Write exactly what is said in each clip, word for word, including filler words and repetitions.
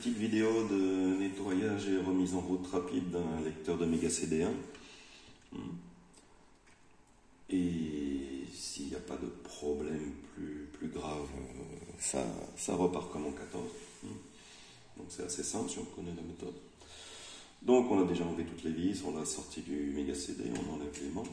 petite vidéo de nettoyage et remise en route rapide d'un lecteur de Mega C D un. Et s'il n'y a pas de problème plus, plus grave, ça, ça repart comme en quatorze. Donc c'est assez simple si on connaît la méthode. Donc on a déjà enlevé toutes les vis, on l'a sorti du Mega C D, on enlève l'aimant.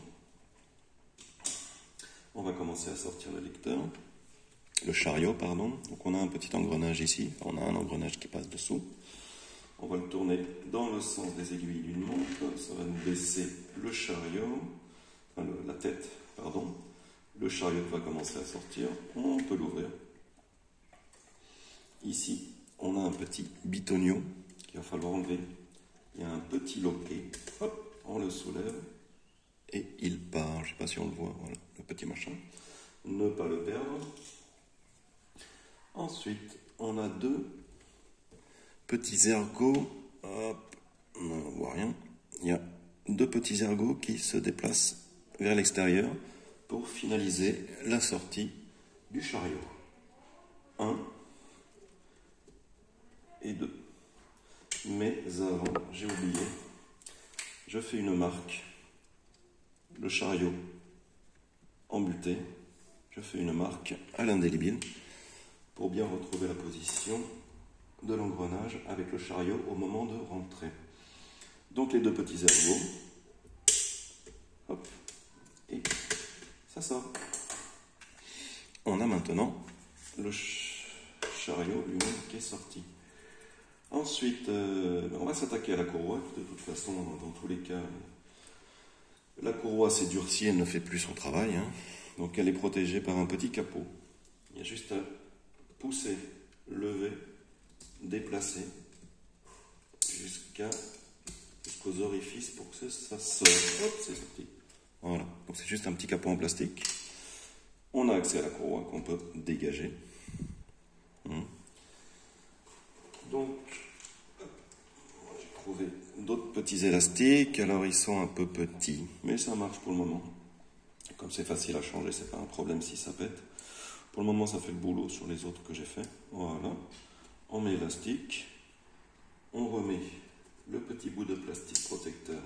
On va commencer à sortir le lecteur, le chariot, pardon. Donc on a un petit engrenage ici, on a un engrenage qui passe dessous. On va le tourner dans le sens des aiguilles d'une montre, ça va nous baisser le chariot, enfin le, la tête, pardon. Le chariot va commencer à sortir, on peut l'ouvrir. Ici, on a un petit bitonio qu'il va falloir enlever. Il y a un petit loquet, hop, on le soulève et il part. Je ne sais pas si on le voit, voilà, le petit machin. Ne pas le perdre. Ensuite, on a deux petits ergots. Hop, on ne voit rien. Il y a deux petits ergots qui se déplacent vers l'extérieur pour finaliser la sortie du chariot. Un et deux. Mais avant, j'ai oublié, je fais une marque, le chariot embuté, je fais une marque à l'indélébile pour bien retrouver la position de l'engrenage avec le chariot au moment de rentrer. Donc les deux petits ergots, hop, et ça sort. On a maintenant le chariot lui-même qui est sorti. Ensuite, euh, on va s'attaquer à la courroie. De toute façon, dans tous les cas, la courroie s'est durcie, elle ne fait plus son travail. Hein. Donc elle est protégée par un petit capot. Il y a juste à pousser, lever, déplacer jusqu'à jusqu'aux orifices pour que ça sorte. Hop, c'est sorti. Voilà. Donc c'est juste un petit capot en plastique. On a accès à la courroie qu'on peut dégager. Hum. Donc, j'ai trouvé d'autres petits élastiques. Alors, ils sont un peu petits, mais ça marche pour le moment. Comme c'est facile à changer, c'est pas un problème si ça pète. Pour le moment, ça fait le boulot sur les autres que j'ai fait. Voilà. On met l'élastique. On remet le petit bout de plastique protecteur.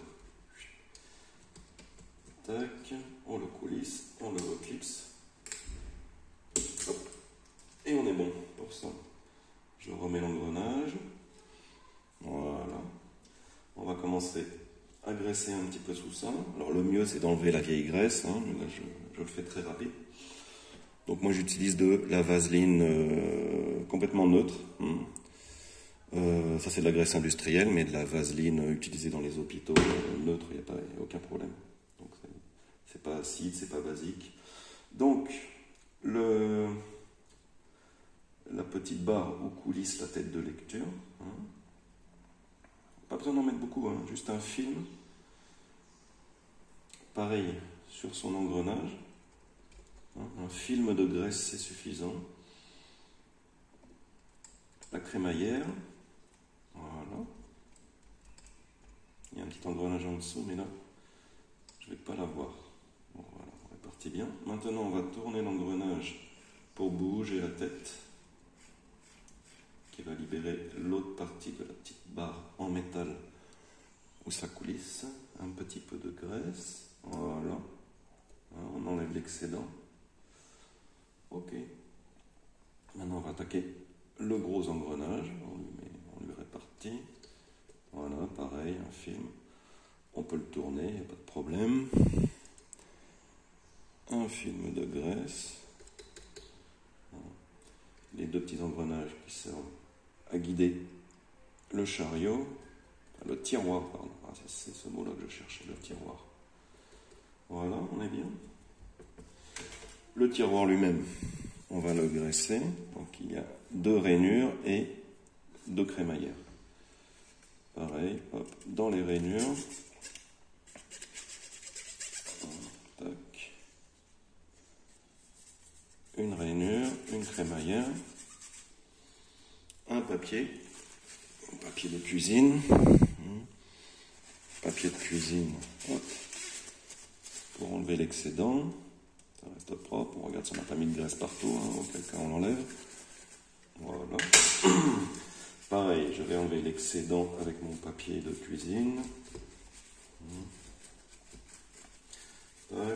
Tac. On le coulisse. On le reclipse. Hop. Et on est bon pour ça. Je remets l'engrenage. Voilà. On va commencer à graisser un petit peu sous ça. Alors le mieux c'est d'enlever la vieille graisse. Hein. Là, je, je le fais très rapide. Donc moi j'utilise de la vaseline euh, complètement neutre. Hum. Euh, ça c'est de la graisse industrielle, mais de la vaseline utilisée dans les hôpitaux euh, neutre, il n'y a, pas, y a aucun problème. Donc c'est pas acide, c'est pas basique. Donc le... la petite barre où coulisse la tête de lecture. Hein. Pas besoin d'en mettre beaucoup, hein. Juste un film. Pareil sur son engrenage. Hein. Un film de graisse, c'est suffisant. La crémaillère. Voilà. Il y a un petit engrenage en dessous, mais là, je ne vais pas la voir. Bon, voilà, on est parti bien. Maintenant, on va tourner l'engrenage pour bouger la tête, qui va libérer l'autre partie de la petite barre en métal où ça coulisse. Un petit peu de graisse. Voilà. On enlève l'excédent. Ok. Maintenant, on va attaquer le gros engrenage. On lui, met, on lui répartit. Voilà, pareil, un film. On peut le tourner, il n'y a pas de problème. Un film de graisse. Voilà. Les deux petits engrenages qui servent à guider le chariot, enfin, le tiroir, pardon, ah, c'est ce mot-là que je cherchais, le tiroir. Voilà, on est bien. Le tiroir lui-même, on va le graisser. Donc il y a deux rainures et deux crémaillères. Pareil, hop, dans les rainures. Tac. Une rainure, une crémaillère. Un papier, un papier de cuisine, papier de cuisine, hop, pour enlever l'excédent, ça reste propre, on regarde si on n'a pas mis de graisse partout, hein, auquel cas on l'enlève, voilà. Pareil, je enlever l'excédent avec mon papier de cuisine. Tac.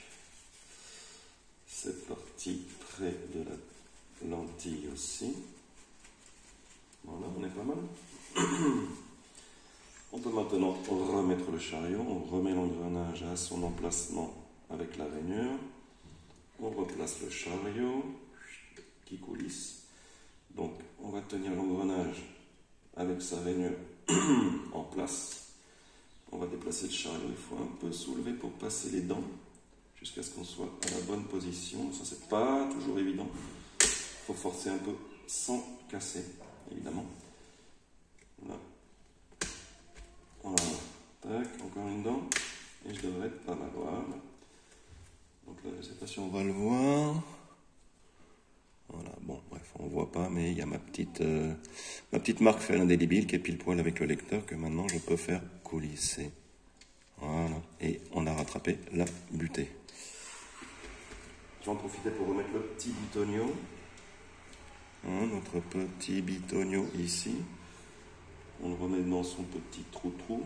C'est parti près de la lentille aussi. Voilà, on est pas mal. On peut maintenant remettre le chariot. On remet l'engrenage à son emplacement avec la rainure. On replace le chariot qui coulisse. Donc on va tenir l'engrenage avec sa rainure en place. On va déplacer le chariot. Il faut un peu soulever pour passer les dents jusqu'à ce qu'on soit à la bonne position. Ça, c'est pas toujours évident. Il faut forcer un peu sans casser, évidemment. Voilà. Voilà. Tac, encore une dent. Et je devrais être pas mal. Voilà. Donc là, je ne sais pas si on va le voir. Voilà, bon, bref, on ne voit pas, mais il y a ma petite, euh, ma petite marque fer indélébile qui est pile poil avec le lecteur que maintenant je peux faire coulisser. Voilà, et on a rattrapé la butée. Je vais en profiter pour remettre le petit bitonio. Hein, notre petit bitonio ici. On le remet dans son petit trou-trou.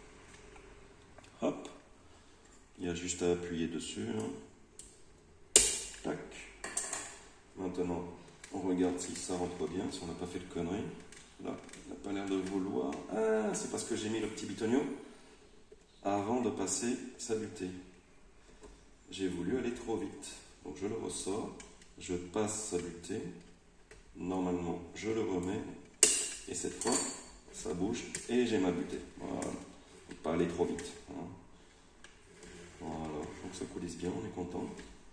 Hop. Il y a juste à appuyer dessus. Tac. Maintenant, on regarde si ça rentre bien, si on n'a pas fait de conneries. Là, il n'a pas l'air de vouloir. Ah, c'est parce que j'ai mis le petit bitonio avant de passer sa butée. J'ai voulu aller trop vite. Donc je le ressors, je passe sa butée. Normalement, je le remets. Et cette fois, ça bouge et j'ai ma butée. Voilà. Donc, pas aller trop vite. Hein. Voilà, donc ça coulisse bien, on est content.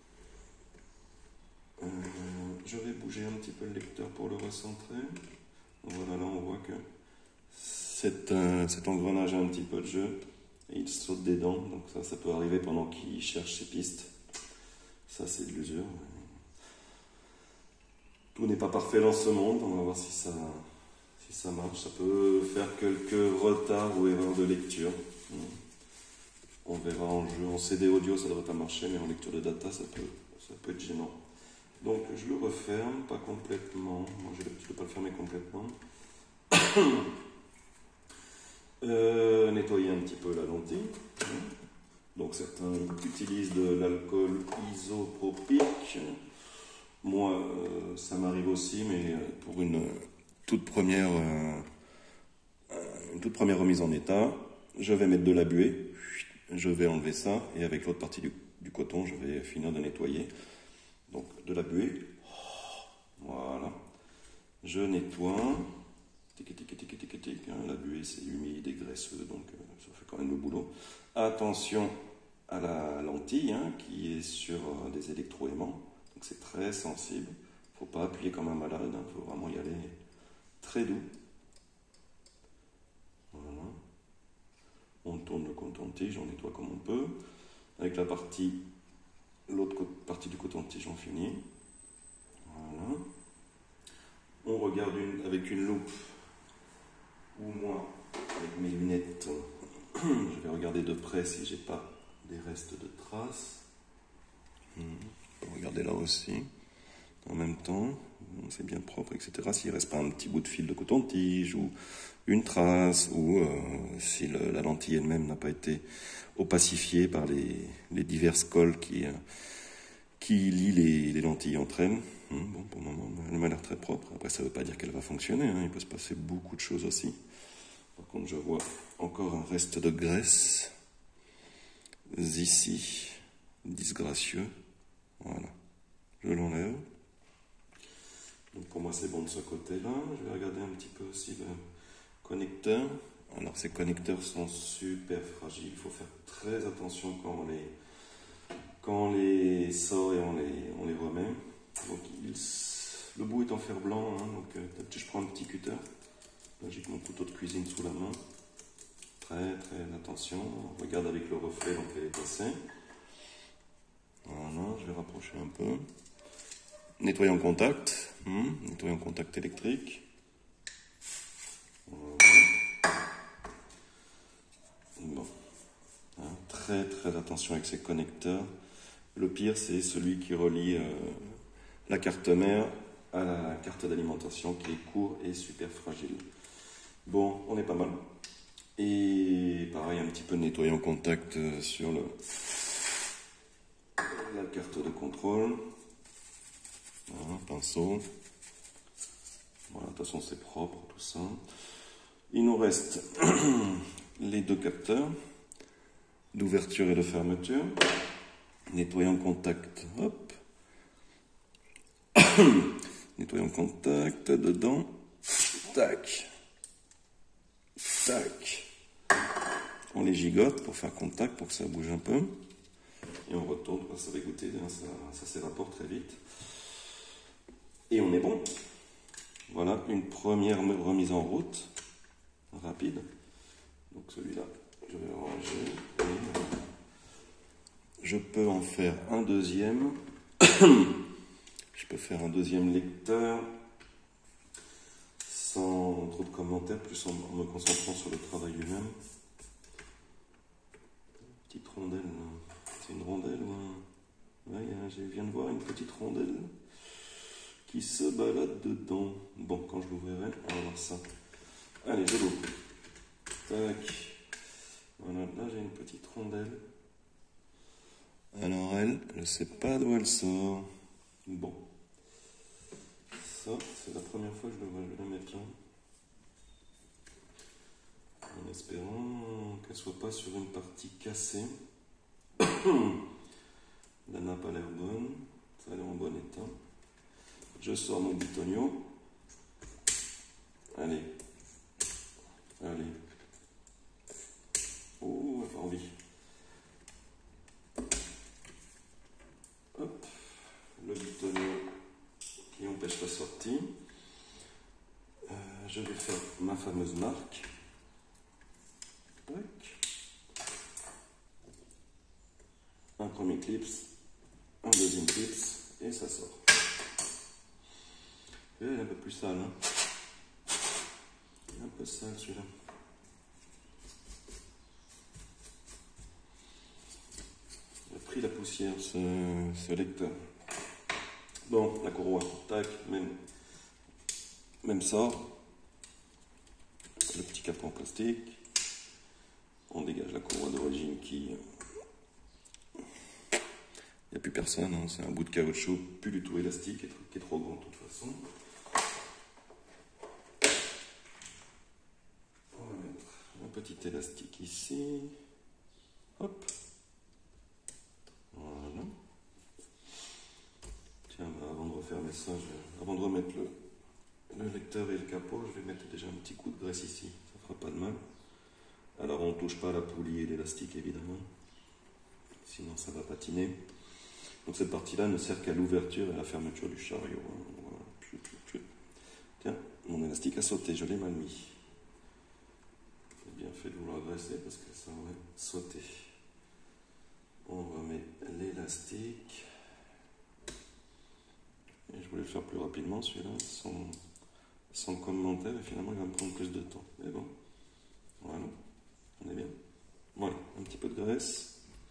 Euh, je vais bouger un petit peu le lecteur pour le recentrer. Voilà, là on voit que cet, euh, cet engrenage a un petit peu de jeu et il saute des dents, donc ça, ça peut arriver pendant qu'il cherche ses pistes. Ça, c'est de l'usure. Tout n'est pas parfait dans ce monde, on va voir si ça, si ça marche. Ça peut faire quelques retards ou erreurs de lecture. On verra en jeu. En C D audio, ça ne devrait pas marcher, mais en lecture de data, ça peut, ça peut être gênant. Donc je le referme, pas complètement. Moi j'ai l'habitude de ne pas le fermer complètement. euh, nettoyer un petit peu la lentille. Donc certains utilisent de l'alcool isopropique. Moi euh, ça m'arrive aussi, mais pour une toute première, euh, une toute première remise en état, je vais mettre de la buée. Je vais enlever ça et avec l'autre partie du, du coton, je vais finir de nettoyer. Donc de la buée, voilà, je nettoie, tic tic tic tic tic, hein, la buée c'est humide et graisseux, donc euh, ça fait quand même le boulot. Attention à la lentille hein, qui est sur euh, des électroaimants, donc c'est très sensible, il ne faut pas appuyer comme un malade, il hein, faut vraiment y aller très doux. Voilà, on tourne le coton-tige, on nettoie comme on peut, avec la partie... L'autre partie du coton-tige, on finit. Voilà. On regarde une, avec une loupe, ou moi, avec mes lunettes, je vais regarder de près si j'ai pas des restes de traces. On peut regarder là aussi, en même temps, c'est bien propre, et cetera. S'il ne reste pas un petit bout de fil de coton-tige, ou une trace, ou euh, si le, la lentille elle-même n'a pas été opacifiée par les, les diverses colles qui, euh, qui lient les, les lentilles entre elles. Hum, bon, pour le moment, elle m'a l'air très propre. Après, ça ne veut pas dire qu'elle va fonctionner, hein. Il peut se passer beaucoup de choses aussi. Par contre, je vois encore un reste de graisse. Ici, disgracieux. Voilà. Je l'enlève. Donc pour moi, c'est bon de ce côté-là. Je vais regarder un petit peu aussi le connecteur. Alors, ces connecteurs sont super fragiles. Il faut faire très attention quand on les, quand on les sort et on les, on les remet. Donc, il, le bout est en fer blanc. Hein, donc, euh, je prends un petit cutter. Là, j'ai mon couteau de cuisine sous la main. Très, très attention. On regarde avec le reflet, donc elle est passée. Voilà, je vais rapprocher un peu. Nettoyer en contact. Hum, nettoyer en contact électrique. Voilà. Bon. Hein, très très attention avec ces connecteurs. Le pire, c'est celui qui relie euh, la carte mère à la carte d'alimentation qui est court et super fragile. Bon, on est pas mal. Et pareil, un petit peu de nettoyant contact sur le, la carte de contrôle. Voilà, pinceau. Voilà, de toute façon c'est propre tout ça. Il nous reste les deux capteurs d'ouverture et de fermeture. Nettoyant contact, hop. Nettoyant contact, dedans. Tac. Tac. On les gigote pour faire contact, pour que ça bouge un peu. Et on retourne, ça va goûter, ça, ça s'évapore très vite. Et on est bon. Voilà, une première remise en route, rapide. Donc celui-là, je vais le ranger. Je peux en faire un deuxième. Je peux faire un deuxième lecteur sans trop de commentaires, plus en me concentrant sur le travail lui-même. Petite rondelle, c'est une rondelle ou un... Ouais, je viens de voir une petite rondelle qui se balade dedans. Bon, quand je l'ouvrirai, on va voir ça. Allez, je l'ouvre. Tac. Voilà, là j'ai une petite rondelle. Alors elle, je ne sais pas d'où elle sort. Bon. Ça, c'est la première fois que je le vois. Je vais la mettre là. En espérant qu'elle ne soit pas sur une partie cassée. La nappe a l'air bonne. Ça a l'air en bon état. Je sors mon bitonio. Allez. Allez. Oh, elle a envie. Hop. Le bitonio qui empêche la sortie. Euh, je vais faire ma fameuse marque. Tac. Un premier clips. Un deuxième clips. Et ça sort. Et elle est un peu plus sale. Hein. Il est un peu sale celui-là. Il a pris la poussière ce, ce lecteur. Bon, la courroie, tac, même, même sort. Le petit capot en plastique. On dégage la courroie d'origine qui... Il n'y a plus personne, hein. C'est un bout de caoutchouc, plus du tout élastique, qui est trop grand de toute façon. On va mettre un petit élastique ici. Hop. Voilà. Tiens, bah avant de refermer ça, je... avant de remettre le... le lecteur et le capot, je vais mettre déjà un petit coup de graisse ici. Ça fera pas de mal. Alors on ne touche pas la poulie et l'élastique évidemment. Sinon ça va patiner. Donc cette partie-là ne sert qu'à l'ouverture et à la fermeture du chariot. Voilà. Tiens, mon élastique a sauté, je l'ai mal mis. J'ai bien fait de vouloir graisser parce que ça aurait sauté. On remet l'élastique. Et je voulais le faire plus rapidement celui-là, sans, sans commentaire, et finalement il va me prendre plus de temps. Mais bon, voilà, on est bien. Voilà, un petit peu de graisse.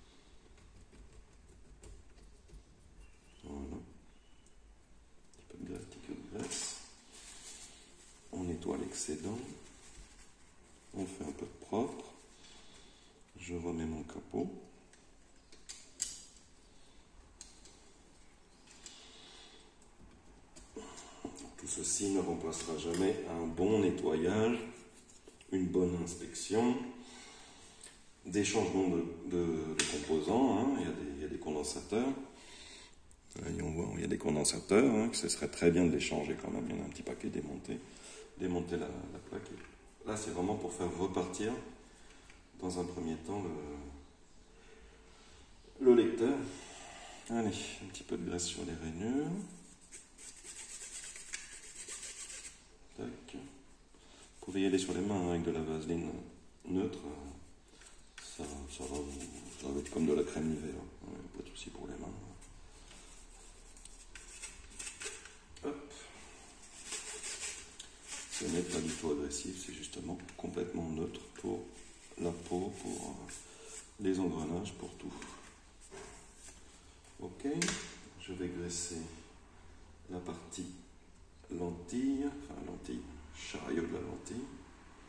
Voilà. Un petit peu de graisse, un petit peu de graisse. On nettoie l'excédent. On fait un peu de propre. Je remets mon capot. Tout ceci ne remplacera jamais un bon nettoyage, une bonne inspection, des changements de, de, de composants. Hein. Il y a des, il y a des condensateurs. Là, on voit, il y a des condensateurs, hein, que ce serait très bien de les changer quand même. Il y en a un petit paquet démonté. Démonter la, la plaque. Là, c'est vraiment pour faire repartir, dans un premier temps, le, le lecteur. Allez, un petit peu de graisse sur les rainures. Tac. Vous pouvez y aller sur les mains hein, avec de la vaseline neutre. Ça, ça, va, ça va être comme de la crème Nivea. Ouais, pas de souci pour les mains. Hop. Ce n'est pas du tout agressif, c'est justement complètement neutre pour la peau, pour les engrenages, pour tout. Ok, je vais graisser la partie lentille, enfin lentille, chariot de la lentille.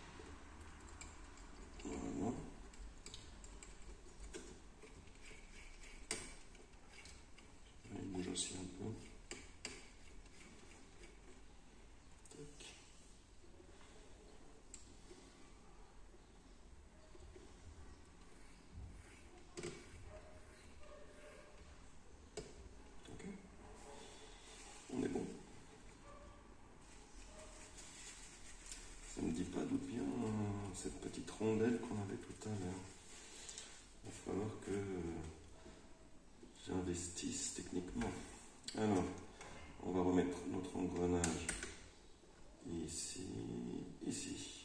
cette petite rondelle qu'on avait tout à l'heure. Il va falloir que j'investisse techniquement. Alors, on va remettre notre engrenage ici, ici.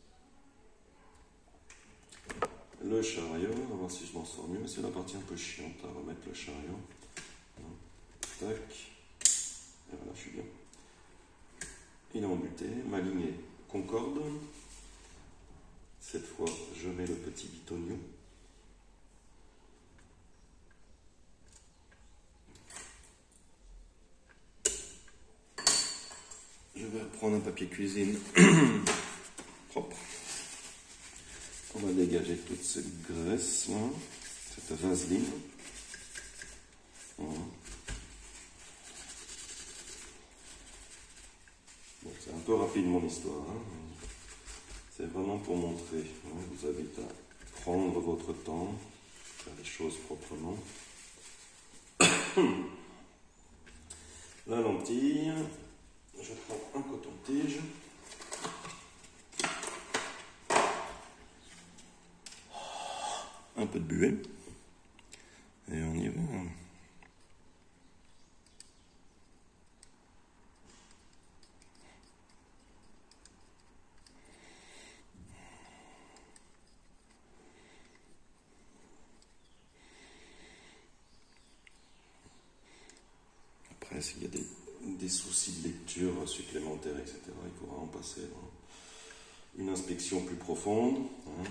Le chariot, on va voir si je m'en sors mieux. C'est la partie un peu chiante à remettre le chariot. Tac. Et voilà, je suis bien. Il est embuté, ma ligne est concorde. Cette fois, je mets le petit bitonio. Je vais prendre un papier cuisine propre. On va dégager toute cette graisse là, cette vaseline. Voilà. Bon, c'est un peu rapide mon histoire. Hein. C'est vraiment pour montrer. Hein. Je vous invite à prendre votre temps, faire les choses proprement. La lentille. Je prends un coton-tige. Un peu de buée. Et on y va. Après, s'il y a des, des soucis de lecture supplémentaires, et cetera, il faudra en passer dans une inspection plus profonde. Hein.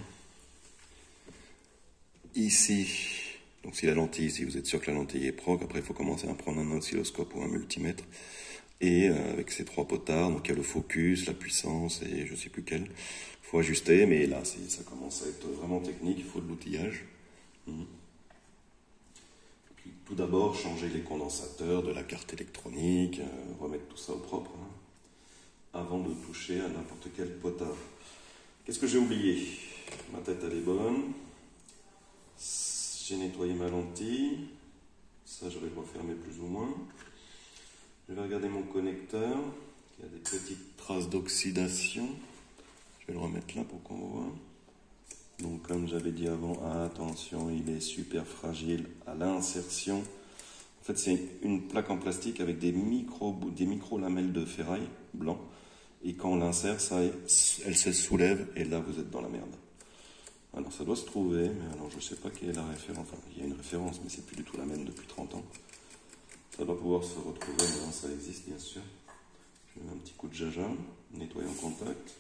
Ici, donc si la lentille, si vous êtes sûr que la lentille est proc, après il faut commencer à prendre un oscilloscope ou un multimètre. Et euh, avec ces trois potards, donc il y a le focus, la puissance et je ne sais plus quel. Il faut ajuster, mais là ça commence à être vraiment technique, il faut de l'outillage. Mmh. Puis, tout d'abord, changer les condensateurs de la carte électronique, euh, remettre tout ça au propre, hein, avant de toucher à n'importe quel potard. Qu'est-ce que j'ai oublié? Ma tête elle est bonne. J'ai nettoyé ma lentille. Ça je vais le refermer plus ou moins. Je vais regarder mon connecteur, qui a des petites traces d'oxydation. Je vais le remettre là pour qu'on voit. Donc comme j'avais dit avant, attention, il est super fragile à l'insertion. En fait c'est une plaque en plastique avec des micro, des micro lamelles de ferraille blanc. Et quand on l'insère, ça, elle se soulève et là vous êtes dans la merde. Alors ça doit se trouver, mais alors je ne sais pas quelle est la référence. Enfin, il y a une référence, mais c'est plus du tout la même depuis trente ans. Ça doit pouvoir se retrouver, mais ça existe bien sûr. Je mets un petit coup de jaja, nettoyant contact.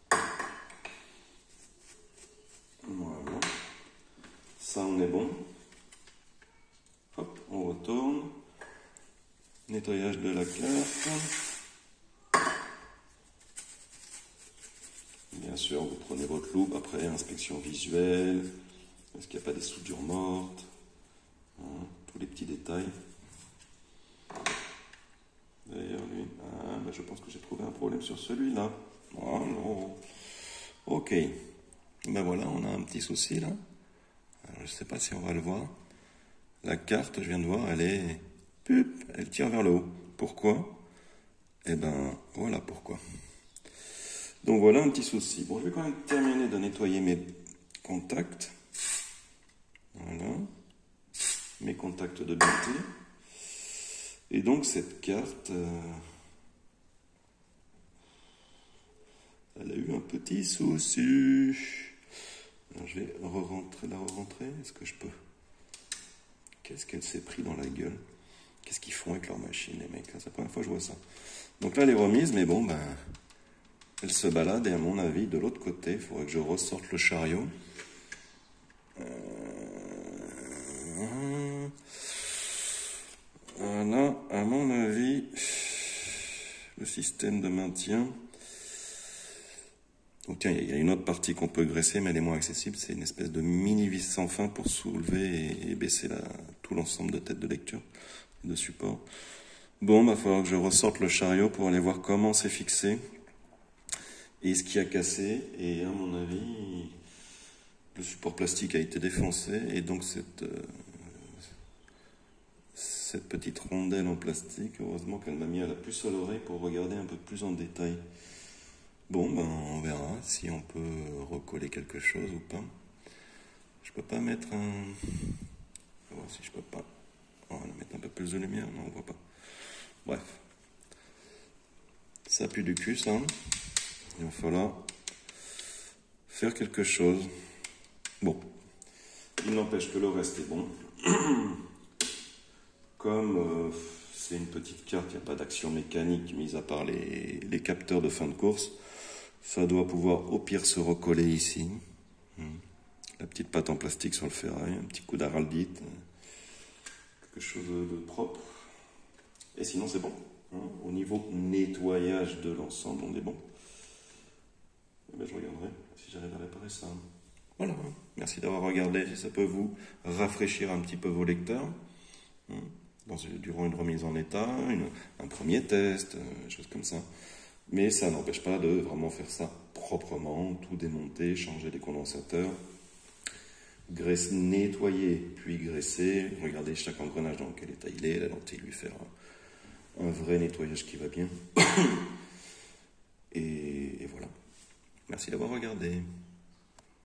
Voilà. Ça on est bon. Hop, on retourne. Nettoyage de la carte. Bien sûr, vous prenez votre loupe, après inspection visuelle, est-ce qu'il n'y a pas des soudures mortes, hein, tous les petits détails. D'ailleurs, lui, ah, ben je pense que j'ai trouvé un problème sur celui-là. Oh non. Ok, ben voilà, on a un petit souci là. Alors, je ne sais pas si on va le voir. La carte, je viens de voir, elle est, pup, elle tire vers le haut. Pourquoi? Eh ben, voilà pourquoi. Donc voilà un petit souci. Bon, je vais quand même terminer de nettoyer mes contacts. Voilà. Mes contacts de beauté. Et donc cette carte, euh, elle a eu un petit souci. Alors, je vais re-rentrer, la re-rentrer. Est-ce que je peux? Qu'est-ce qu'elle s'est pris dans la gueule? Qu'est-ce qu'ils font avec leur machine, les mecs? C'est la première fois que je vois ça. Donc là, elle est remise, mais bon, ben... elle se balade et à mon avis, de l'autre côté, il faudrait que je ressorte le chariot. Euh... Voilà, à mon avis, le système de maintien. Donc tiens, il y a une autre partie qu'on peut graisser, mais elle est moins accessible. C'est une espèce de mini vis sans fin pour soulever et, et baisser la, tout l'ensemble de têtes de lecture, de support. Bon, il va falloir que je ressorte le chariot pour aller voir comment c'est fixé. Et ce qui a cassé, et à mon avis, le support plastique a été défoncé, et donc cette, euh, cette petite rondelle en plastique, heureusement qu'elle m'a mis à la puce à l'oreille pour regarder un peu plus en détail Bon, ben on verra si on peut recoller quelque chose ou pas. Je peux pas mettre un... Je vais voir si je peux pas. On va mettre un peu plus de lumière, non, on voit pas. Bref. Ça pue du cul, ça. Il va falloir faire quelque chose. Bon. Il n'empêche que le reste est bon. Comme euh, c'est une petite carte, il n'y a pas d'action mécanique, mis à part les, les capteurs de fin de course. Ça doit pouvoir au pire se recoller ici. La petite pâte en plastique sur le ferraille, un petit coup d'araldite. Quelque chose de propre. Et sinon c'est bon. Hein, au niveau nettoyage de l'ensemble, on est bon. Eh bien, je regarderai si j'arrive à réparer ça. Voilà. Merci d'avoir regardé. Si ça peut vous rafraîchir un petit peu vos lecteurs. Hein, dans, durant une remise en état, une, un premier test, euh, choses comme ça. Mais ça n'empêche pas de vraiment faire ça proprement, tout démonter, changer les condensateurs, graisser, nettoyer, puis graisser, regarder chaque engrenage dans quel état il est, la lentille, lui faire un, un vrai nettoyage qui va bien. et, et voilà. Merci d'avoir regardé.